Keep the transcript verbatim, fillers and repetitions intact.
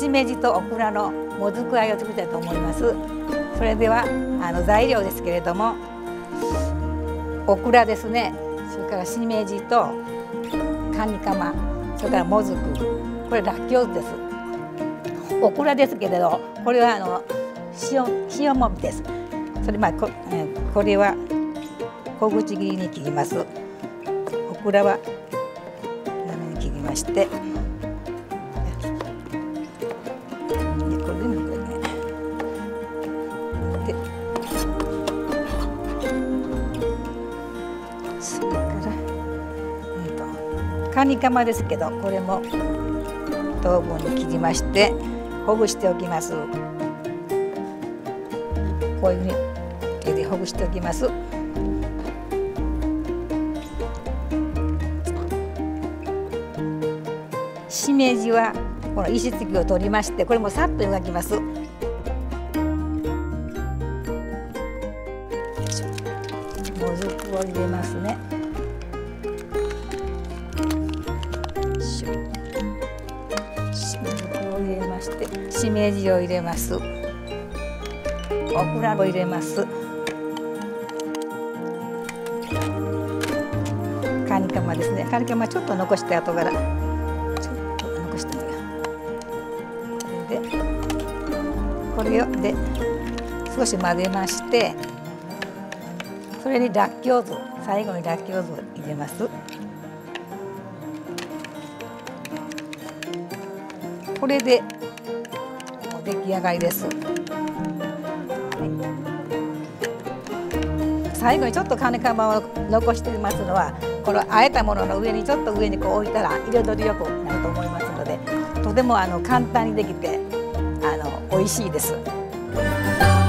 しめじとオクラのもずくあえを作りたいと思います。それではあの材料ですけれども、オクラですね、それからしめじとカニカマ、それからもずく、これらっきょうです。オクラですけれど、これはあの塩塩もみです。それまあ こ,、えー、これは小口切りに切ります。オクラは斜めに切りまして、それから、うん、とカニカマですけど、これも等分に切りましてほぐしておきます。こういうふうに手でほぐしておきます。しめじはこの石突きを取りまして、これもさっと湯がきます。もずくを入れますね。しめじを入れまして、しめじを入れます。オクラを入れます。カニカマですね。カニカマちょっと残して後からちょっと残してみよう。でこれをで少し混ぜまして、それにらっきょう酢、最後にらっきょう酢を入れます。これでもう出来上がりです。最後にちょっとカニカマを残していますのは、このあえたものの上にちょっと上にこう置いたら彩りよくなると思いますので、とてもあの簡単にできてあの美味しいです。